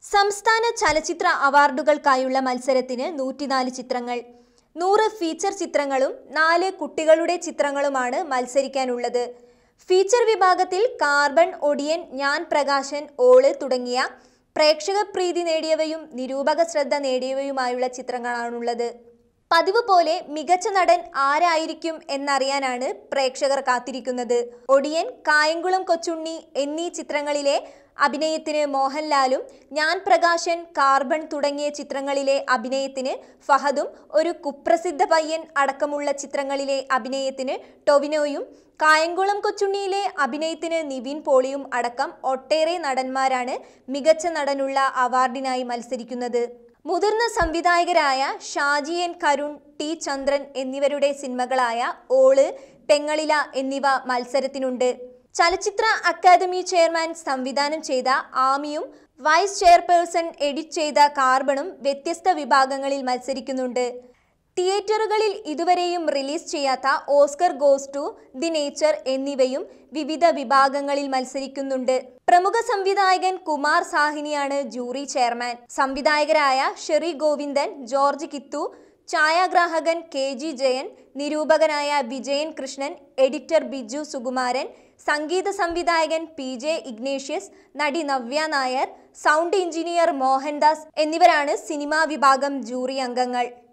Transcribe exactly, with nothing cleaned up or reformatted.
സംസ്ഥാന ചലച്ചിത്ര അവാർഡുകൾക്കായുള്ള മത്സരത്തിന് നൂറ്റിനാല് ചിത്രങ്ങൾ. നൂറ് ഫീച്ചർ ചിത്രങ്ങളും നാല് കുട്ടികളുടെ ചിത്രങ്ങളുമാണ് മത്സരിക്കാനുള്ളത്. ഫീച്ചർ വിഭാഗത്തിൽ കാർബൺ, ഒടിയൻ, ഞാൻ പ്രകാശൻ, ഓള് തുടങ്ങിയ പ്രേക്ഷക പ്രീതി നേടിയവയും നിരൂപക ശ്രദ്ധ നേടിയവയുമായുള്ള ചിത്രങ്ങളാണുള്ളത്. പതിവ് പോലെ മികച്ച നടൻ ആരായിരിക്കും എന്നറിയാനാണ് പ്രേക്ഷകർ കാത്തിരിക്കുന്നത്. ഒടിയൻ, കായംകുളം കൊച്ചുണ്ണി എന്നീ ചിത്രങ്ങളിലെ അഭിനയത്തിന് മോഹൻലാലും, ഞാൻ പ്രകാശൻ, കാർബൺ തുടങ്ങിയ ചിത്രങ്ങളിലെ അഭിനയത്തിന് ഫഹദും, ഒരു കുപ്രസിദ്ധ പയ്യൻ അടക്കമുള്ള ചിത്രങ്ങളിലെ അഭിനയത്തിന് ടൊവിനോയും, കായംകുളം കൊച്ചുണ്ണിയിലെ അഭിനയത്തിന് നിവിൻ പോളിയും അടക്കം ഒട്ടേറെ നടന്മാരാണ് മികച്ച നടനുള്ള അവാർഡിനായി മത്സരിക്കുന്നത്. മുതിർന്ന സംവിധായകരായ ഷാജി എൻ കരുൺ, ടി ചന്ദ്രൻ എന്നിവരുടെ സിനിമകളായ ഓള്, പെങ്ങളില എന്നിവ മത്സരത്തിനുണ്ട്. ചലച്ചിത്ര അക്കാദമി ചെയർമാൻ സംവിധാനം ചെയ്ത ആമിയും വൈസ് ചെയർപേഴ്സൺ എഡിറ്റ് ചെയ്ത കാർബണും വ്യത്യസ്ത വിഭാഗങ്ങളിൽ മത്സരിക്കുന്നുണ്ട്. തിയേറ്ററുകളിൽ ഇതുവരെയും റിലീസ് ചെയ്യാത്ത Oscar goes to the nature എന്നിവയും വിവിധ വിഭാഗങ്ങളിൽ മത്സരിക്കുന്നുണ്ട്. പ്രമുഖ സംവിധായകൻ കുമാർ സാഹ്നിയാണ് ജൂറി ചെയർമാൻ. സംവിധായകരായ ഷെറി ഗോവിന്ദൻ, ജോർജ് കിത്തു, ഛായാഗ്രാഹകൻ കെ ജി ജയൻ, നിരൂപകനായ വിജയൻ കൃഷ്ണൻ, എഡിറ്റർ ബിജു സുകുമാരൻ, സംഗീത സംവിധായകൻ പി ജെ ഇഗ്നേഷ്യസ്, നടി നവ്യ നായർ, സൗണ്ട് എഞ്ചിനീയർ മോഹൻദാസ് എന്നിവരാണ് സിനിമാ വിഭാഗം ജൂറി അംഗങ്ങൾ.